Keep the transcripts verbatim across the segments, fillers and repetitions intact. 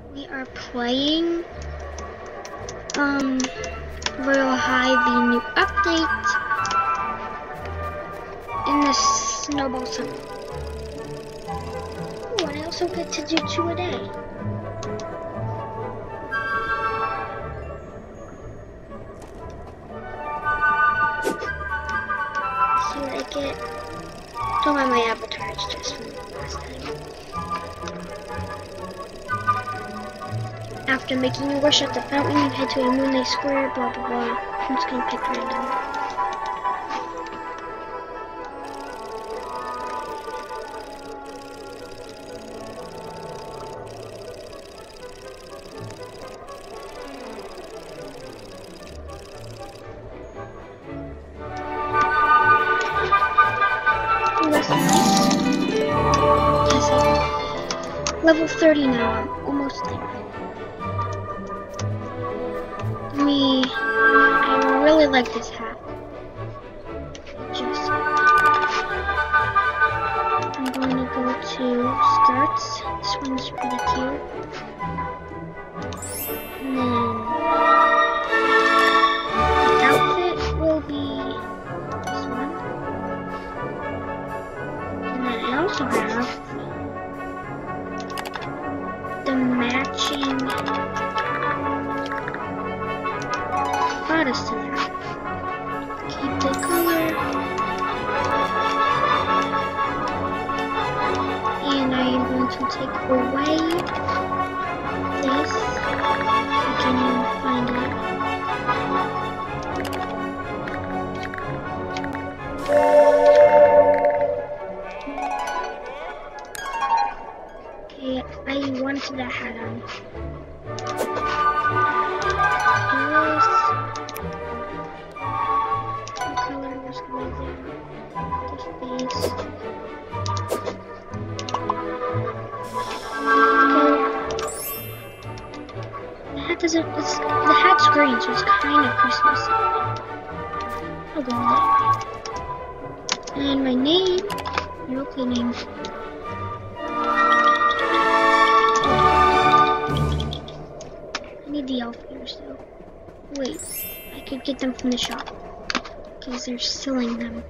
We are playing um Royal High, the new update in the Snowball Summit. Oh, and I also get to do two a day. See what I get. Don't mind my avatar, it's just from last time. After making your wish at the fountain, you head to a moonlight square, blah blah blah. I'm just gonna pick random. Oh, that's nice. Yes, I'm level thirty now. I'm almost there. Me, I really like this hat. Just, I'm going to go to skirts. This one's pretty cute. And then the outfit will be this one. And then I also have the matching bodice to that. Keep the color. And I am going to take away this. I can't even find it. Okay, I wanted that hat on. Doesn't, it's, the hat's green, so it's kind of Christmas. I'll go with it. And my name, no cleaning. I need the elf ears though. Wait, I could get them from the shop because they're selling them.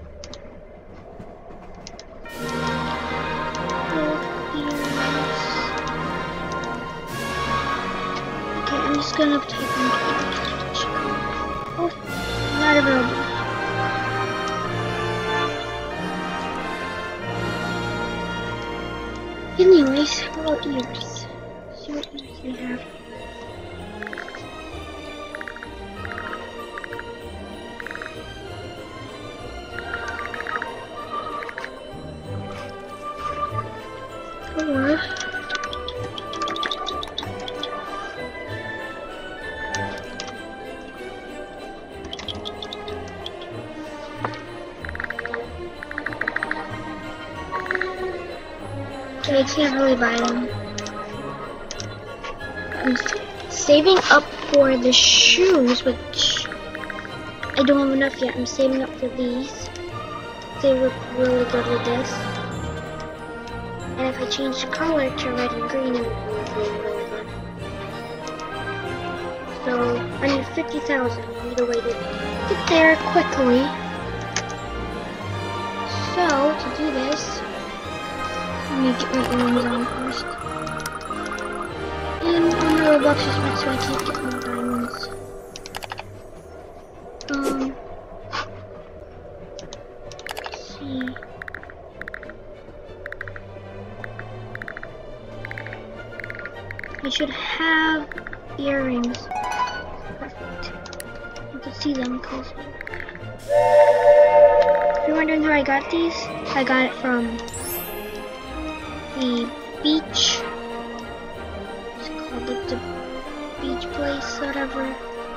I'm just gonna take them. Oh, not available. Anyways, how about ears? See what ears they have. Or I can't really buy them. I'm saving up for the shoes, which I don't have enough yet. I'm saving up for these. They look really good with this. And if I change the color to red and green, it would look really, really good. So, I need fifty thousand. I need a way to get there quickly. So, to do this, let me get my earrings on first. And on the Robux is right, so I can't get more diamonds. Um, let's see. I should have earrings. Perfect. You can see them closely. If you're wondering how I got these, I got it from the beach. It's called like the beach place, whatever.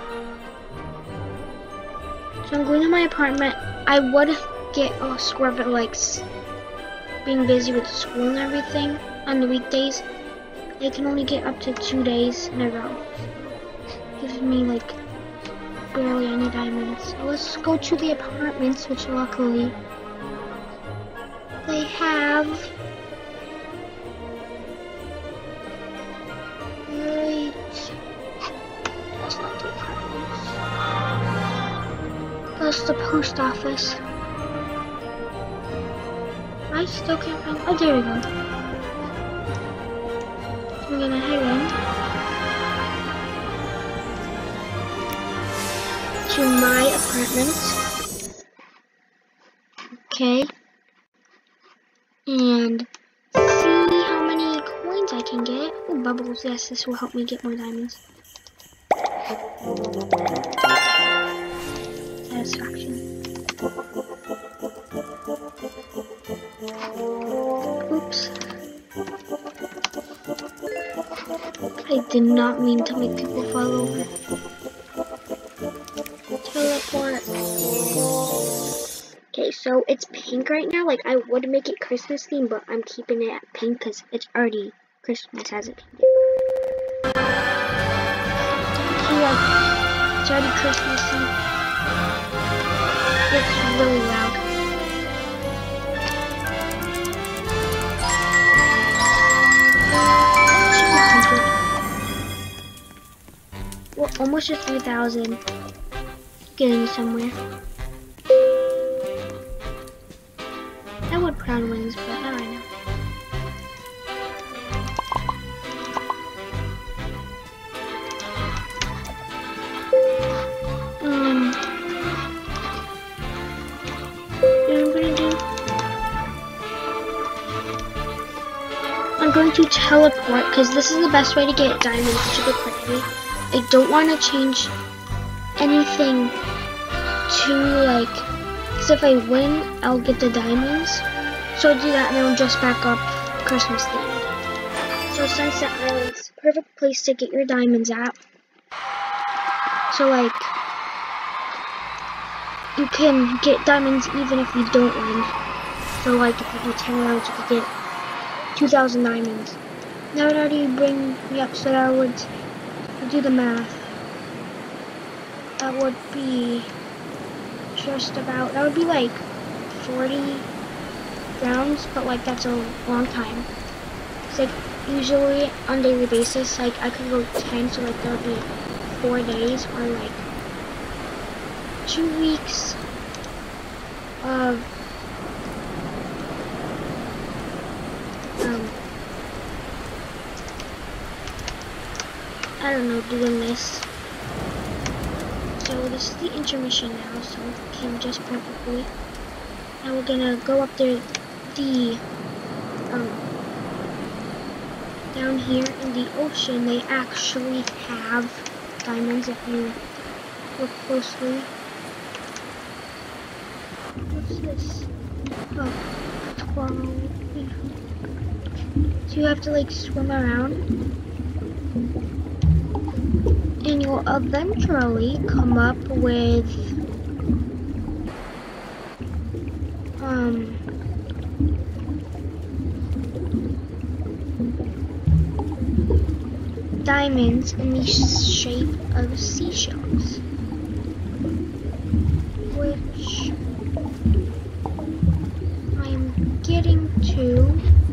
So I'm going to my apartment. I would get a score, but like being busy with school and everything on the weekdays, I can only get up to two days in a row. Gives me like barely any diamonds. So let's go to the apartments, which luckily they have. Uh, just the post office. I still can't find. Oh, there we go. I'm gonna head in to my apartment. Okay. And see how many coins I can get. Oh, bubbles. Yes, this will help me get more diamonds. Satisfaction. Oops. I did not mean to make people fall over. Teleport. Okay, so it's pink right now. Like, I would make it Christmas themed, but I'm keeping it at pink because it's already Christmas as it can get. Like, it's already Christmassy. It's really loud. Well, almost to three thousand. Getting somewhere. I would put on wings, but not right now. Um, what I'm gonna do? I'm going to teleport because this is the best way to get diamonds super quickly. I don't want to change anything to like, because if I win, I'll get the diamonds. So I'll do that and then we'll just back up Christmas themed. So Sunset Island's a perfect place to get your diamonds at. So like, you can get diamonds even if you don't win. So like, if you do ten rounds, you could get two thousand diamonds. That would already bring me up, so that I would do the math. That would be just about, that would be like forty rounds, but like that's a long time. It's like usually on a daily basis, like I could go ten, so like that would be four days or like two weeks of um I don't know, doing this. So this is the intermission now, so it came just perfectly. Now we're gonna go up there, the um down here in the ocean. They actually have diamonds if you look closely. What's this? Oh, twelve. So you have to like swim around. And you'll eventually come up with um diamonds in the shape of seashells, which I'm getting to.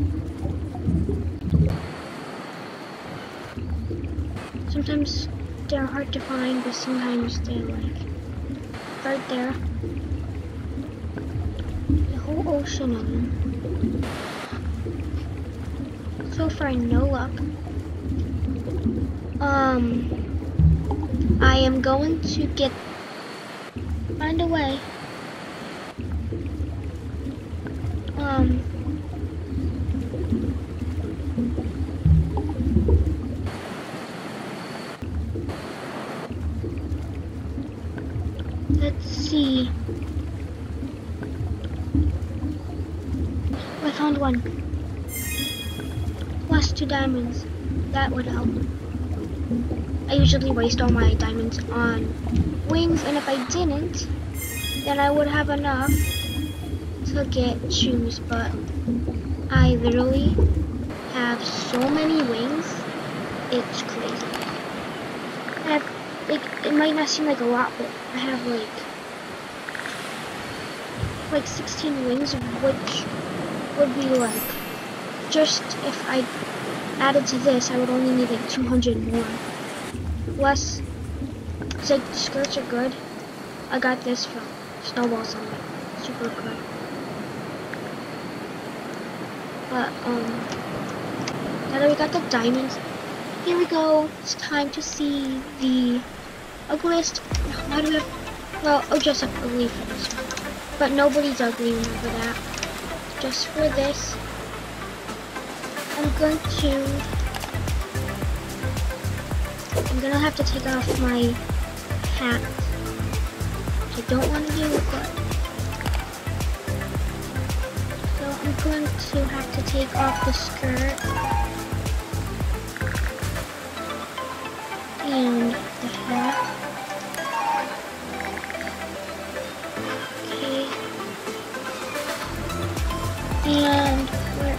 Sometimes they're hard to find, but sometimes they're like right there. The whole ocean of them. So far, no luck. Um, I am going to get find a way. Um. Let's see. I found one. Lost two diamonds. That would help. I usually waste all my diamonds on wings, and if I didn't, then I would have enough to get shoes, but I literally have so many wings, it's crazy. I have, like, it might not seem like a lot, but I have like like sixteen wings, which would be like, just if I added to this, I would only need like two hundred more. Less, because like skirts are good. I got this from snowballs on it. Super good. But, um, now that we got the diamonds, here we go. It's time to see the ugliest. Why do we have, well, oh, just have ugly for this one. But nobody's ugly, remember that. Just for this, I'm going to, I'm gonna have to take off my hat. Which I don't want to do, but so I'm going to have to take off the skirt and the hat. Okay. And where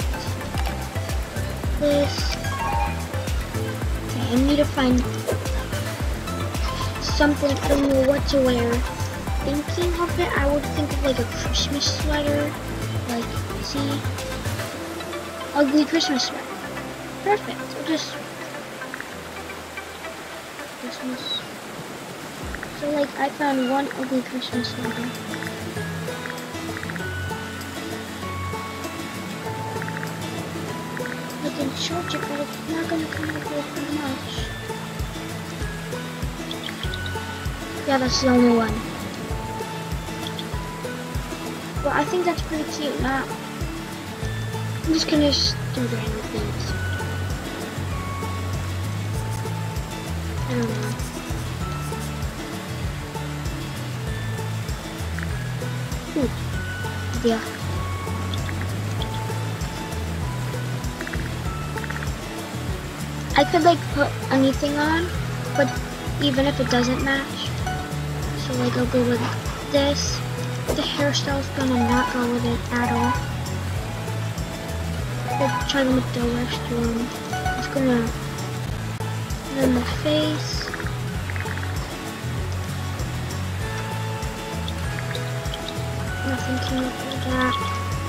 is this? Okay, I need to find something. I don't know what to wear. Thinking of it, I would think of like a Christmas sweater. Like, see? Ugly Christmas sweater. Perfect. So just Christmas. So like, I found one ugly Christmas sweater. I can charge it, but it's not gonna come up with much. Yeah, that's the only one. Well, I think that's pretty cute. Now, I'm just gonna do random things. I don't know. Ooh. Yeah. I could like put anything on, but even if it doesn't match. So like I'll go with this. The hairstyle's gonna not go with it at all. I'll try to make the rest one. It's gonna, and then the face. Nothing came up with that.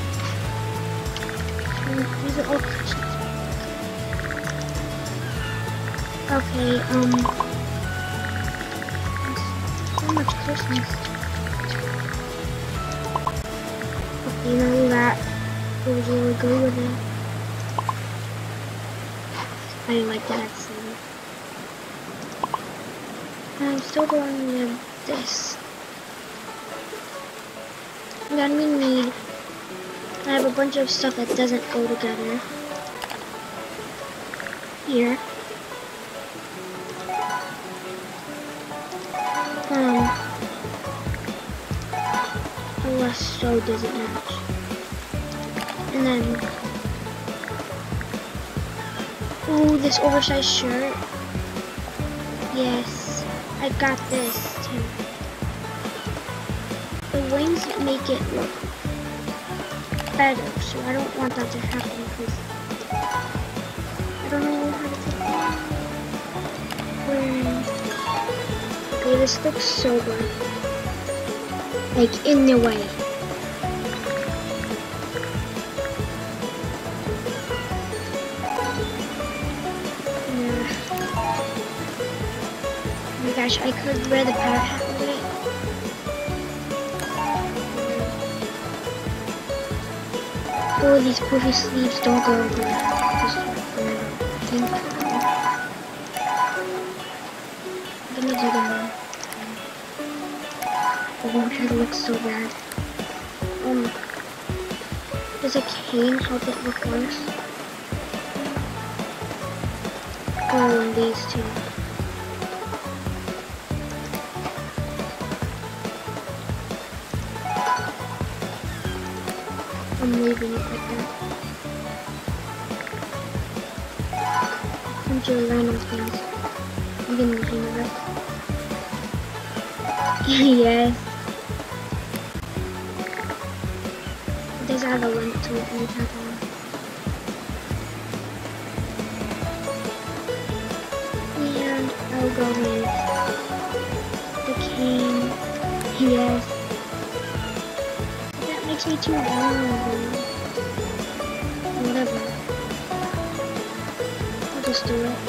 And these are all Christmas. Okay, um, so much Christmas. Okay, now that goes really good with it. I like that scene. I'm still going with this. Then we need, I have a bunch of stuff that doesn't go together. Here. Um, unless so doesn't match. And then, ooh, this oversized shirt. Yes, I got this too. The wings make it look better, so I don't want that to happen because I don't know how to take that. Where? Okay, this looks so good. Like, in the way. Yeah. Oh my gosh, I could wear the parrot hat with it. Oh, these poofy sleeves don't go over that. Just think. I'm gonna do them now. Oh, my hair looks so bad. Um, does a cane help it look worse? Oh, and these two. I'm leaving it like that. Some two random things. I'm getting the hang of it. Yes. Does have a link to it in the top one. And I'll go with the cane. Yes. That makes me too long. Whatever. I'll just do it.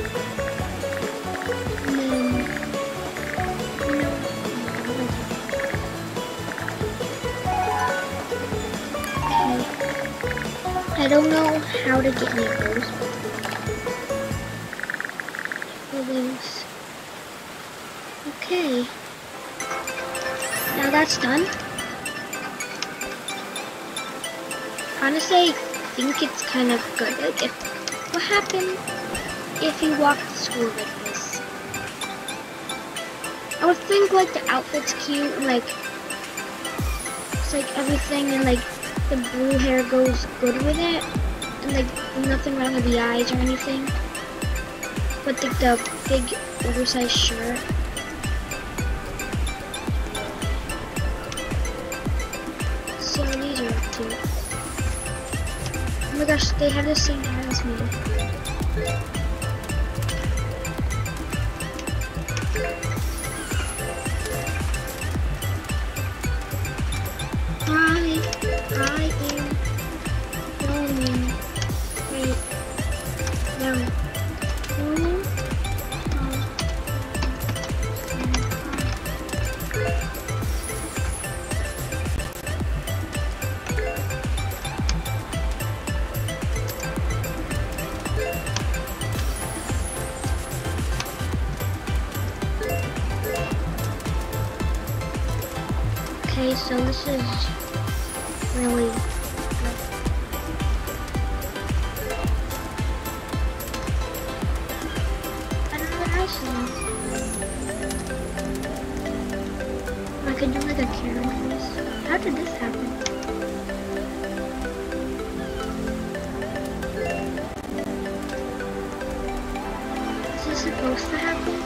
And then, you know, I don't know how to get near those. Buildings. Okay. Now that's done. Honestly, I think it's kind of good. Like, if what happened if you walk to school like this? I would think like the outfit's cute and like it's like everything and like the blue hair goes good with it and like nothing wrong with the eyes or anything. But like the big oversized shirt. So these are cute. Oh my gosh, they have the same hair as me. I, I am rolling. Wait, no. Rolling. Okay, so this is really good. I don't know what else is. I could do like a camera face. How did this happen? Is this supposed to happen?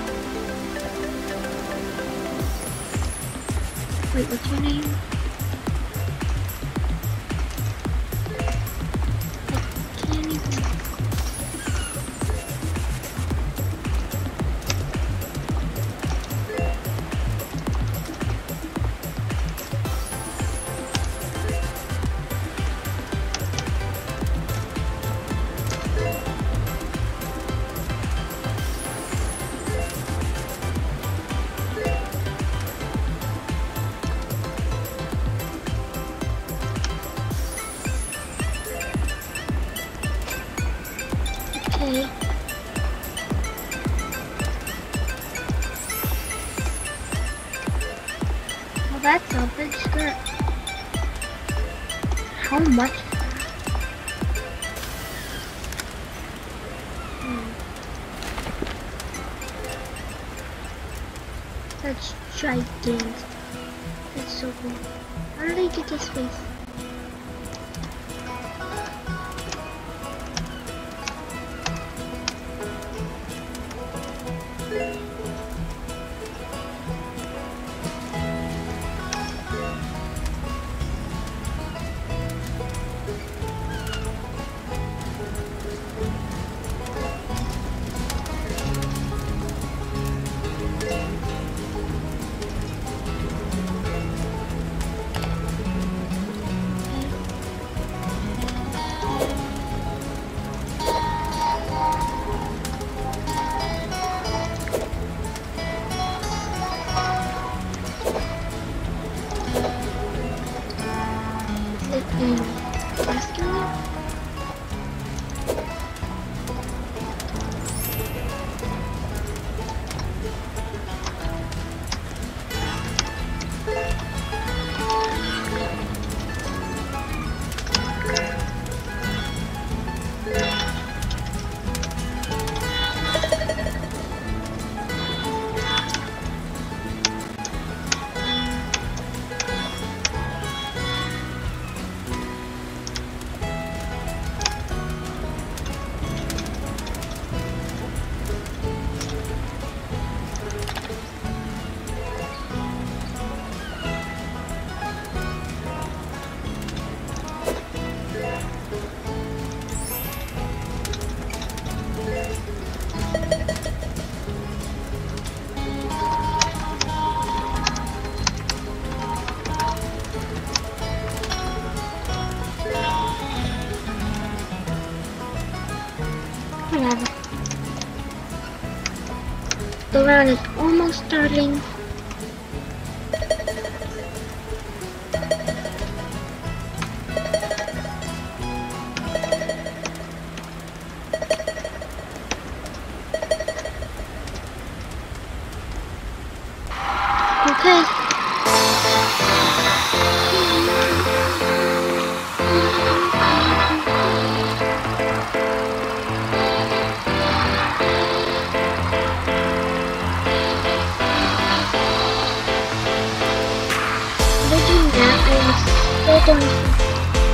Wait, what's your name? I can't even... Okay. Well, that's a big skirt. How much? Hmm. That's gigantic. That's so cool. How did I get this face? Whatever. The round is almost starting. Okay. They're doing that. I am still going to.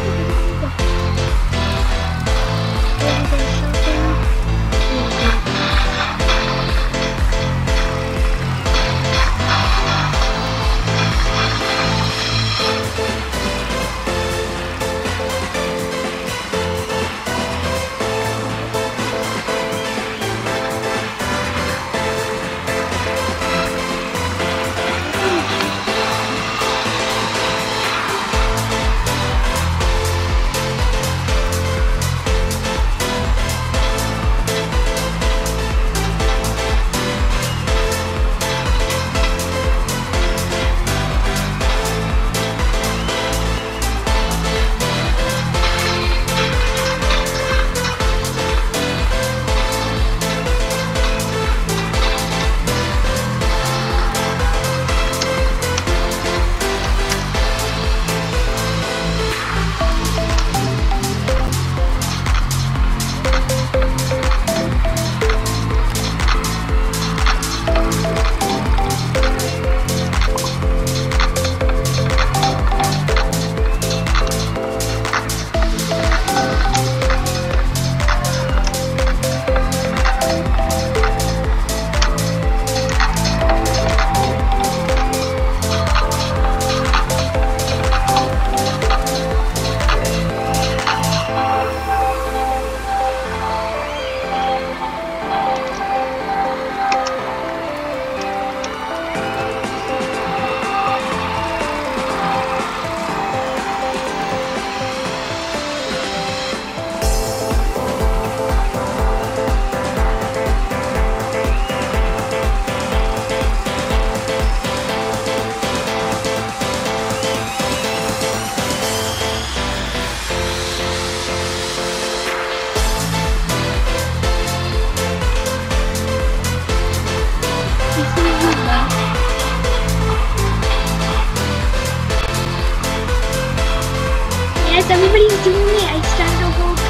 Yes, everybody's doing it. I started a whole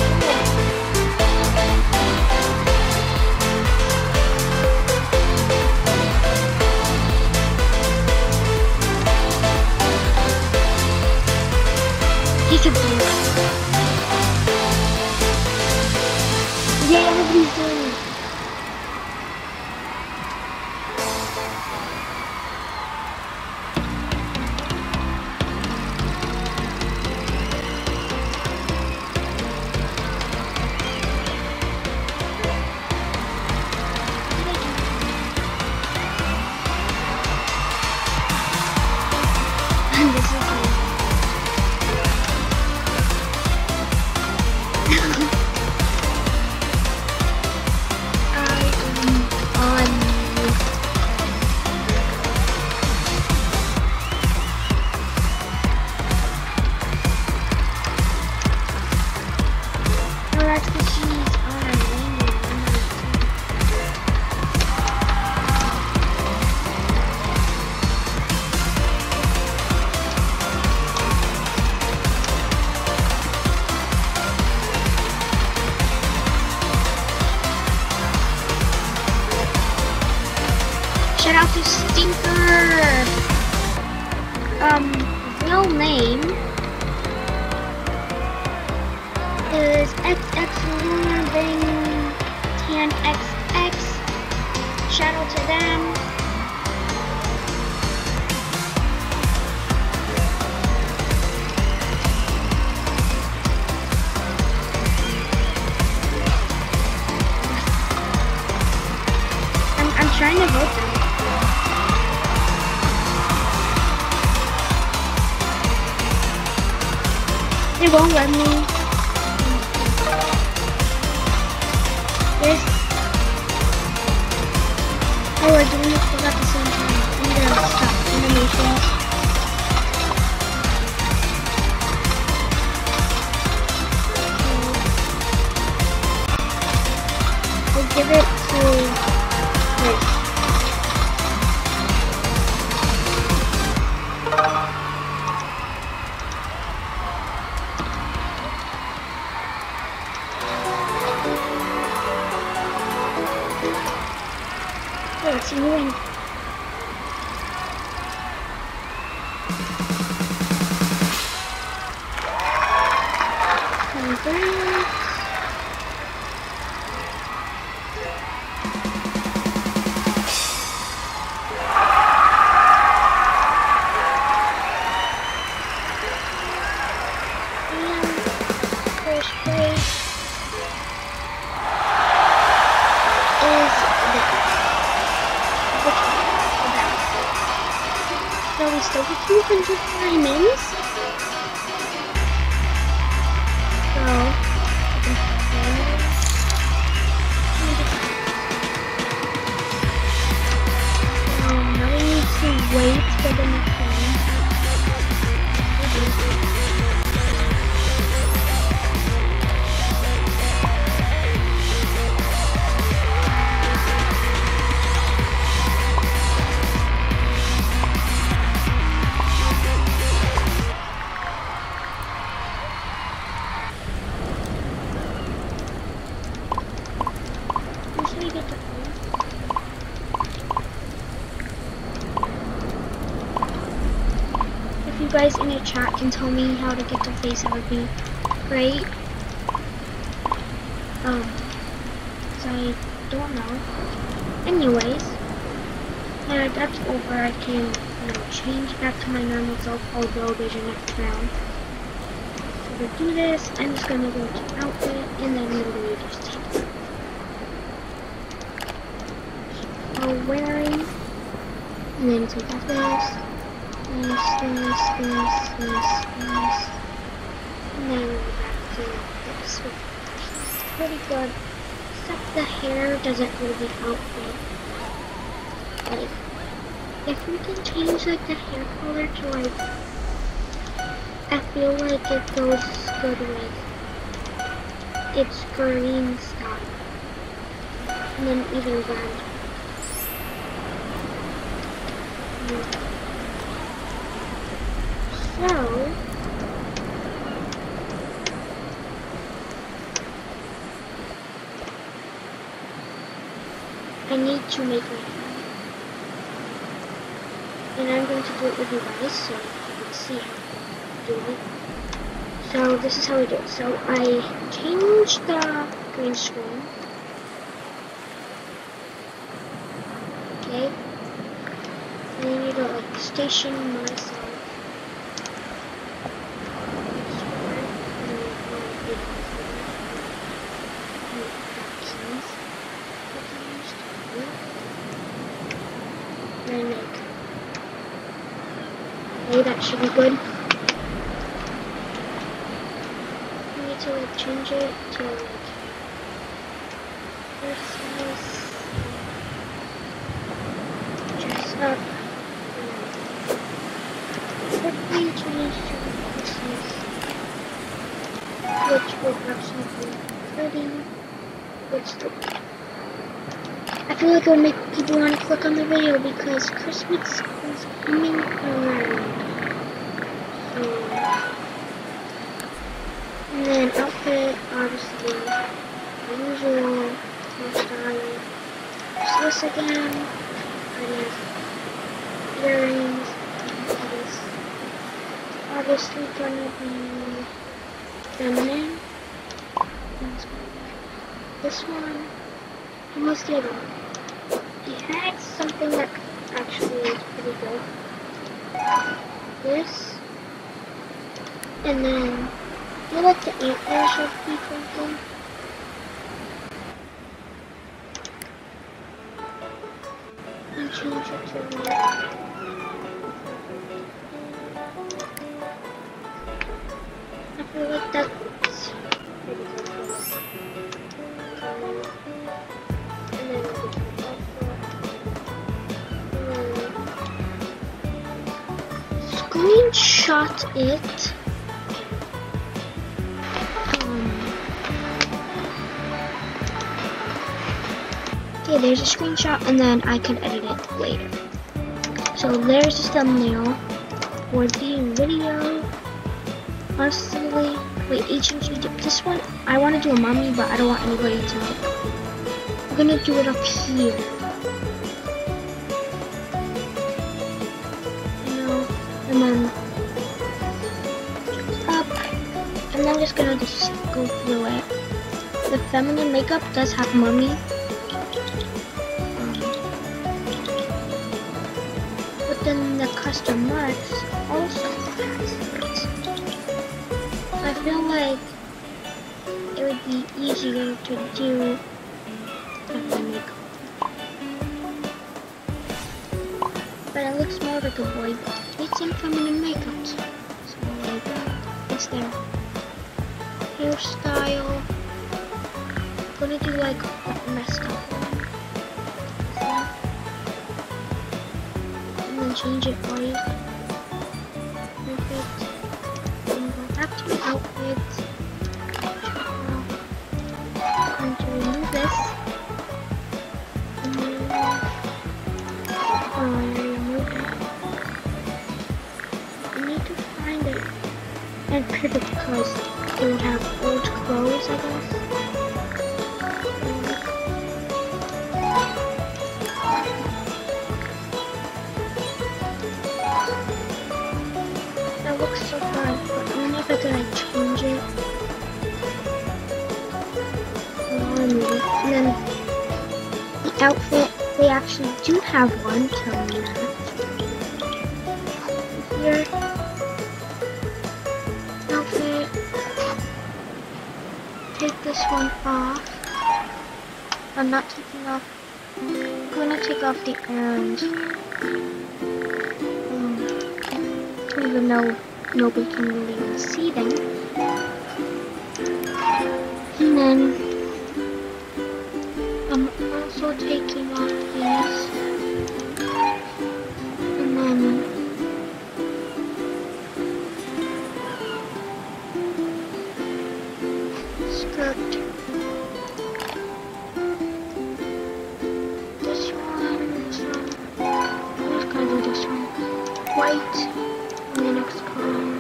control. He's a boy. Yeah, everybody's doing it. Shout out to Stinker. Um, real name is X X Lunar Bang Tan X X. Shout out to them. I'm I'm trying to vote them. It won't let me. There's. Oh, we're doing it all at the same time. I'm gonna stop animations. We'll give it to. Wait. Okay, let's see who wins. Congrats. Still get two hundred diamonds. So, um, now we need to wait for the next one. If you guys in the chat can tell me how to get the face, that would be great. Um, so I don't know. Anyways, yeah, that's over. I can, you know, change back to my normal self, although there's a next round. So to do this, I'm just gonna go to outfit, and then literally just take it. So wearing, and then take off this. This, this, this, this, this, and then we're back to this, which is pretty good, except the hair doesn't go with the outfit. Like, if we can change like the hair color to like, I feel like it goes good with its green style, and then even red. Mm. So, I need to make my hair. And I'm going to do it with you guys so you can see how I do it. So this is how we do it. So I change the green screen. Okay. And I need to like station myself. Okay, that should be good. We need to like change it to like Christmas dress up. Quickly change to Christmas, which will actually be pretty good stuff. I feel like it would make people want to click on the video because Christmas is coming around. So, and then outfit, obviously, the usual hairstyle. Just this again. And then earrings. This obviously gonna be feminine. This one. And what's the other one? He had something that actually is pretty good. This. And then, I feel like the antlers would be pretty good. And change it to that. I feel like that's pretty good. Screenshot it. Um, okay, there's a screenshot, and then I can edit it later. So there's the thumbnail for the video. Honestly, wait, H and G, this one, I want to do a mommy, but I don't want anybody to know. I'm gonna do it up here. and then up, and I'm just gonna just go through it. The feminine makeup does have mummy, um, but then the custom marks also has it. So I feel like it would be easier to do feminine makeup. But it looks more like a boy, but it's in feminine makeup. So like, it's their hairstyle. I'm gonna do like a messed up one. And then change it white. Perfect. And go back to the outfit. I'm going to remove this. And then, uh, and pivot because it would have old clothes, I guess. That looks so fun, but only if I can like change it. And then the outfit, they actually do have one, telling me that. Here. Take this one off. I'm not taking off. I'm gonna take off the orange. Um, even though nobody can really even see them. And then I'm also taking off these. And then skirt. This one, this one. I'm just gonna do this one. White. And the next color.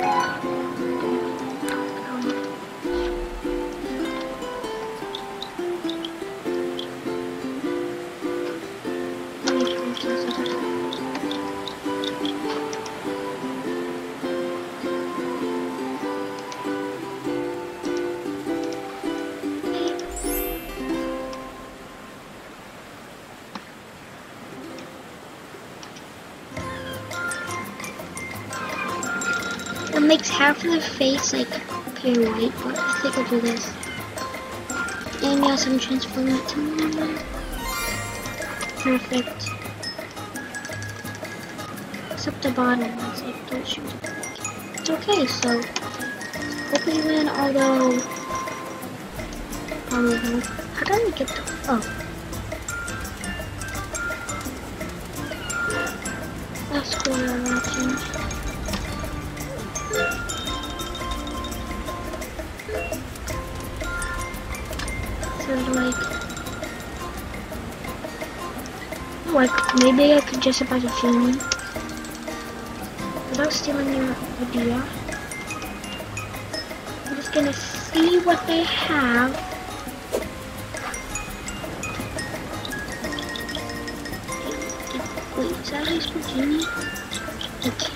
Let me change this other one. It makes half of the face like appear white, but I think I'll do this. And yes, I'm transforming it to normal. Perfect. Except the bottom, it's like those shoes. It's okay, so hopefully win, although probably won't. How do I get to oh. That's cool, I'm gonna change. Like, like maybe I could just about a genie without stealing your idea. I'm just gonna see what they have. Wait, is that high school genie? Okay.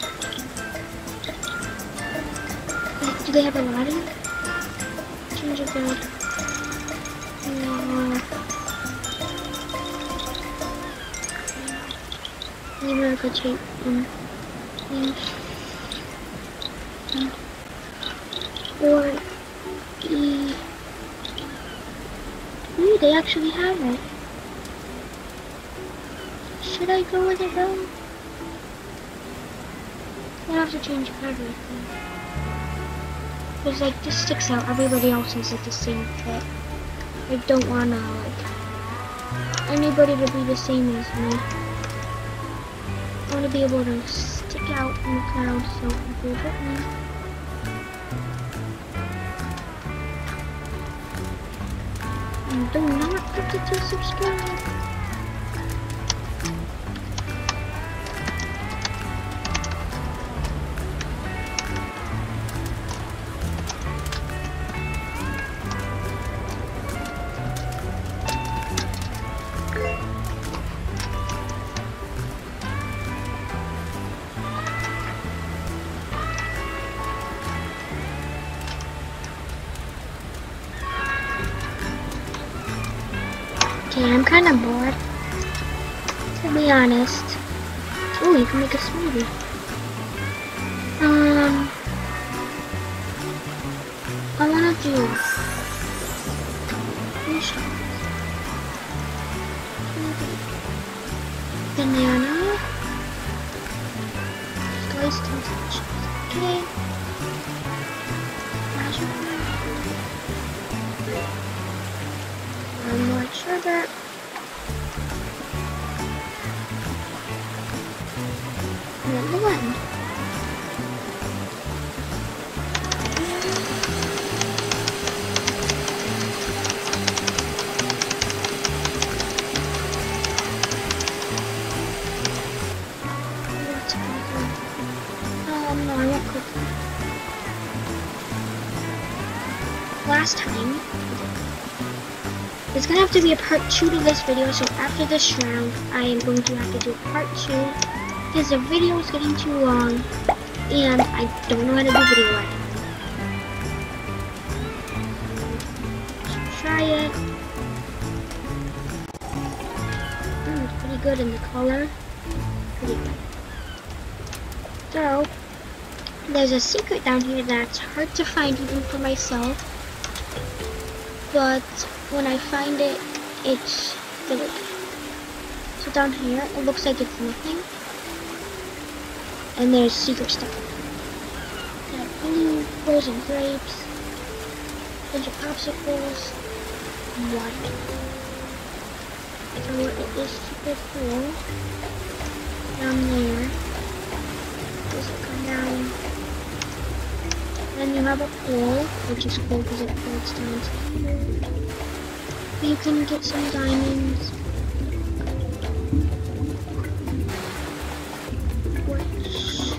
Do they have a lot of it? Change of God. Maybe I could take them. Or E. Ooh, they actually have it. Should I go with it though? I have to change everything. Because like this sticks out. Everybody else has like the same fit. I don't wanna like anybody to be the same as me. I want to be able to stick out in the crowd so people hit me. And do not forget to subscribe. Okay, I'm kind of bored, to be honest. Oh, you can make a smoothie. Um, I want to do banana, sliced and okay. One more sugar. And then the blend. Um, no, I won't cook that. Last time, there's gonna have to be a part two to this video, so after this round, I am going to have to do a part two, because the video is getting too long, and I don't know how to do video editing. Let's try it. Mm, it's pretty good in the color. Pretty good. So, there's a secret down here that's hard to find even for myself, but when I find it, it's really good. So down here, it looks like it's nothing, and there's secret stuff. Got blue, frozen grapes, bunch of popsicles, and water. So it is super cool. Down there. Just come down. Then you have a pool, which is cool because it floats down to here. You can get some diamonds. Which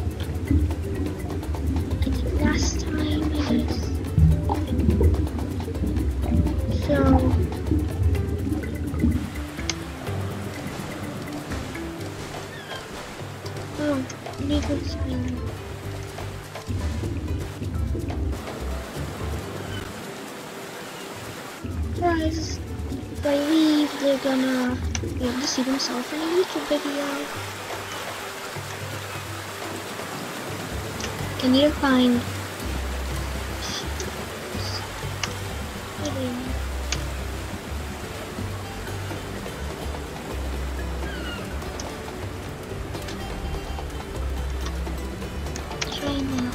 I did last time, I guess. So oh, legal sign. Guys, if I leave, they're gonna be able to see themselves in a YouTube video. I need to find try now.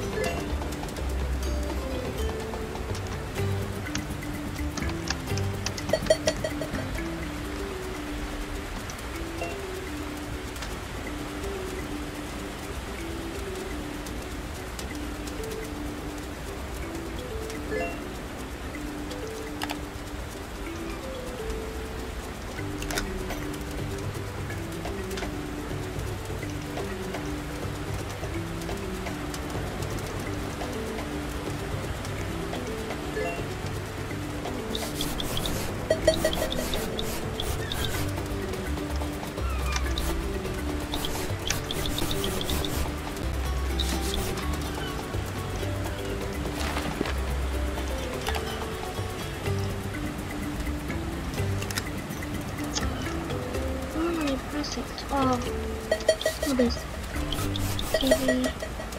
Oh, look at this. Okay.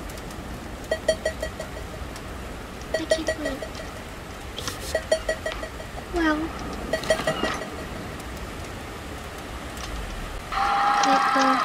I can't put it. Well. Let go.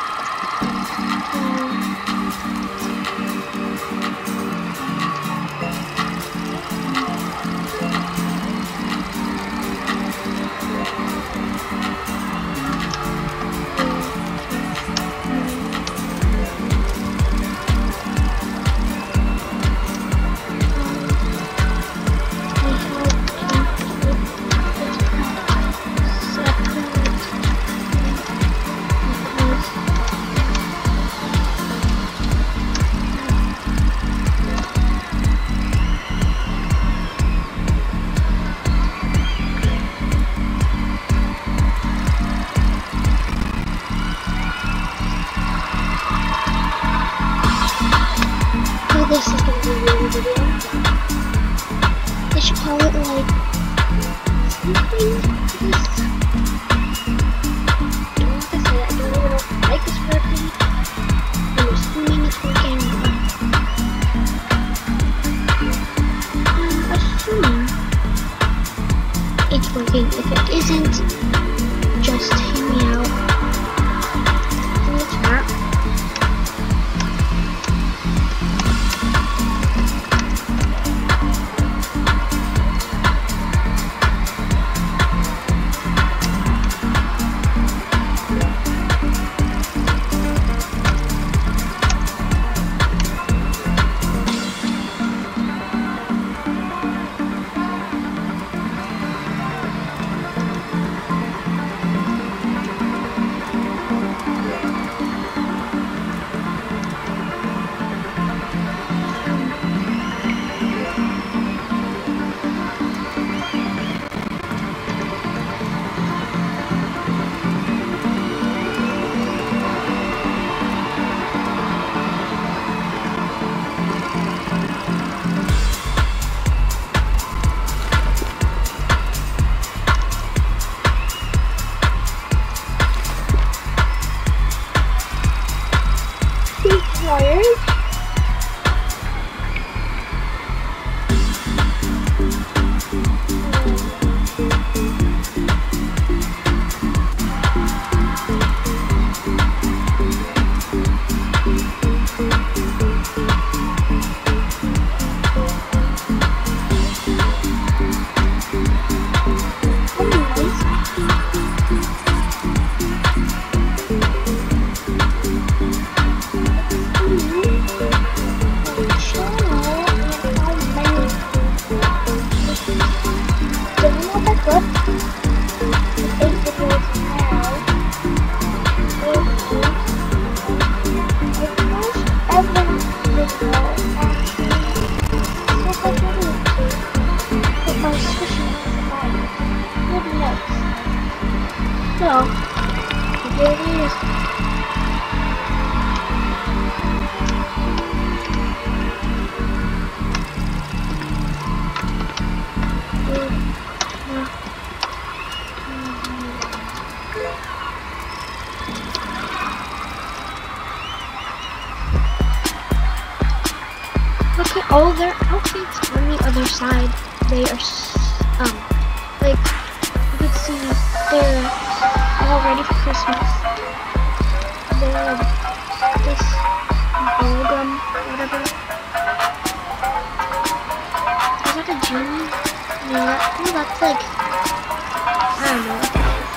This is going to be a really video. They should call it like something. If it isn't, just hit me out in the chat. So, here it is. Look at all their outfits on the other side. They are, um, like, you can see they're all ready for Christmas. They're this bubblegum, whatever. Is that a genie? No, that, oh, that's like, I don't know.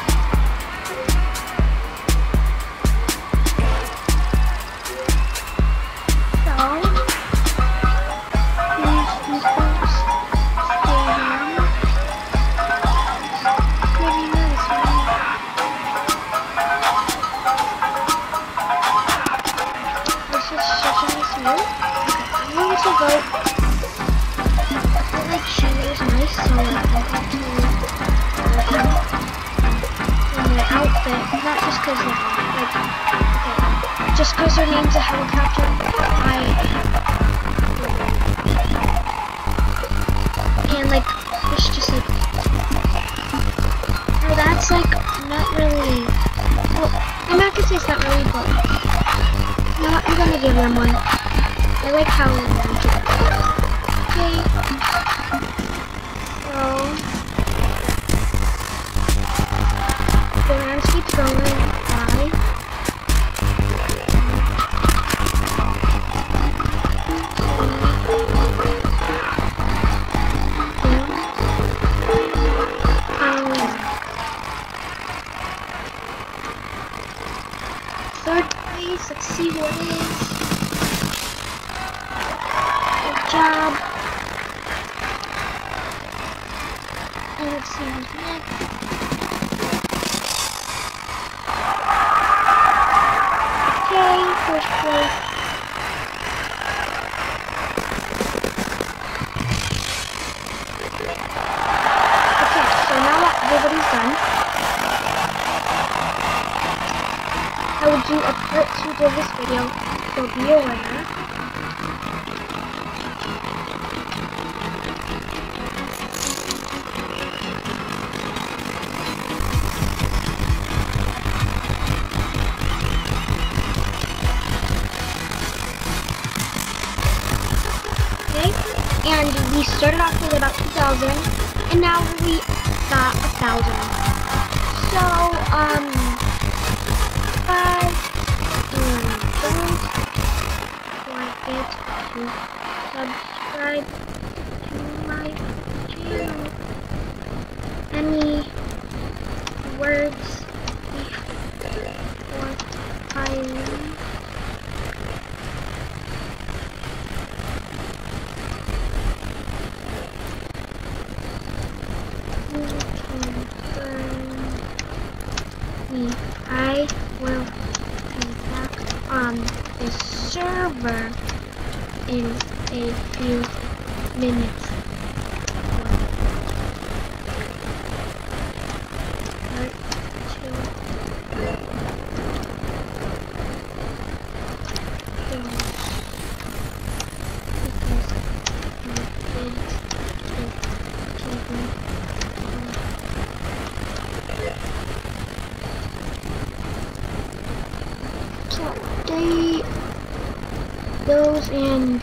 Not just because, like, okay, just because her name's a helicopter, I, and, like, it's just, like, oh, that's, like, not really, well, I'm not gonna say it's not really, but, no, I'm gonna give them one. I like how we do it. Okay, so, the rounds keep going by. Um, third place, let's see what it is. Good job. And let's see who's next. First place. Okay, so now that everybody's done, I will do a part two of this video. There'll be a winner. And we started off with about two thousand, and now we got a thousand. So, um, guys, and don't forget to subscribe to my channel. Any words before I leave? I will be back on the server in a few minutes. Part two. So they those and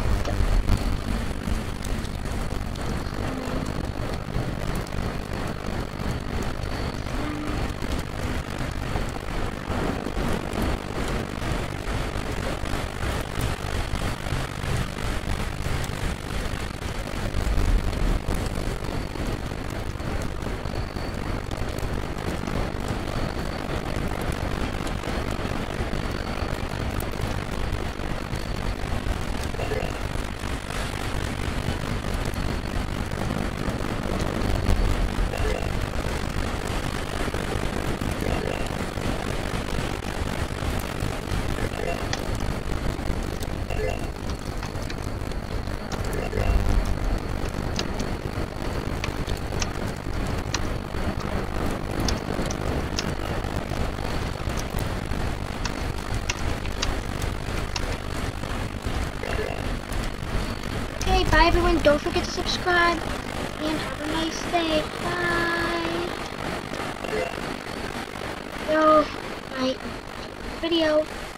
okay, bye everyone. Don't forget to subscribe and have a nice day. Bye. So, my video.